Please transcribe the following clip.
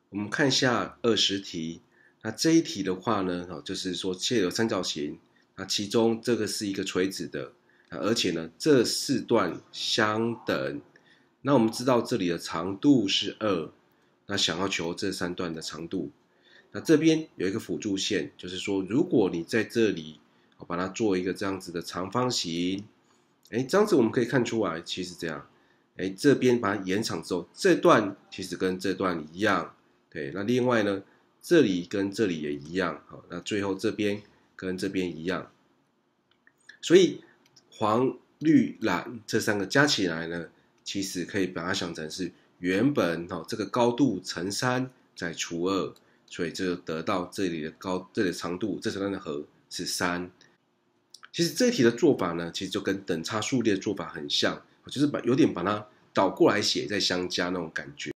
我们看一下20题，那这一题的话呢，就是说切有三角形，那其中这个是一个垂直的，而且呢这四段相等。那我们知道这里的长度是2，那想要求这3段的长度。那这边有一个辅助线，就是说如果你在这里把它做一个这样子的长方形，这样子我们可以看出来，其实这样，这边把它延长之后，这段其实跟这段一样。对，那另外呢，这里跟这里也一样，好，那最后这边跟这边一样，所以黄、绿、蓝这3个加起来呢，其实可以把它想成是原本这个高度乘3再除2，所以就得到这里的这里的长度，这3段的和是3。其实这一题的做法呢，其实就跟等差数列的做法很像，就是有点把它倒过来写，再相加那种感觉。